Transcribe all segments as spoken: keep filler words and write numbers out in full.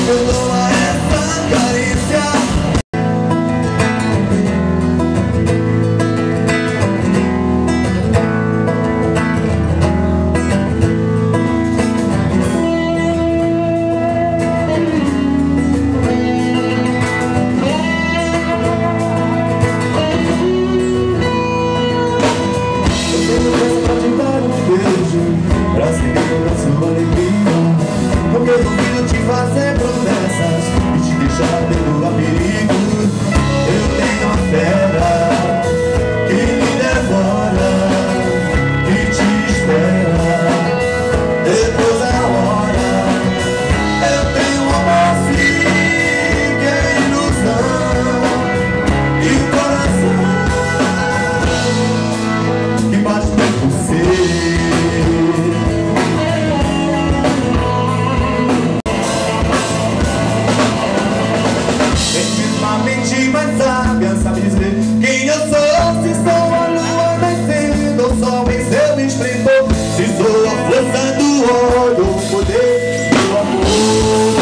eu dou a essa carícia. Pra seguir a sua alegria, porque eu duvido te fazer promessas e te deixar tendo a perigo. Eu tenho a fera que me devora, que te espera depois da hora. Eu tenho um amor sim, que é ilusão, e o coração que bate por você. Mas sábia sabe dizer quem eu sou. Se sou a lua nascendo ou sol em seu esplendor, se sou a força do ódio, o poder do amor.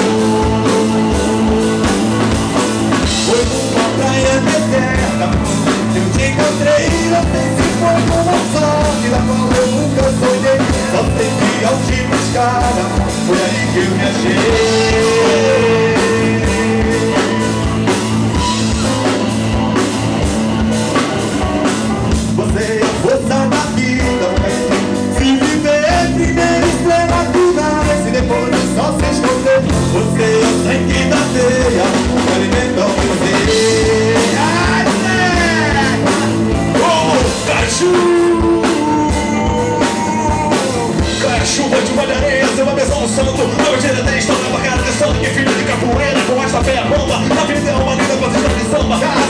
Foi numa praia deserta eu te encontrei. Não sei se foi uma sorte da qual eu nunca sonhei. Só sei que ao te buscar foi aí que eu me achei. Você é a força da vida, se viver primeiro estrela do nada, se depois o sol se esconder. Você é o sangue da veia, que alimenta o poder. Ai, oh, Cachu! Chuva de malha areia, seu abençoado santo. A batida tem história, bacana de sangue, filho de capoeira, com esta fé a bomba. A vida é uma linda posição de samba.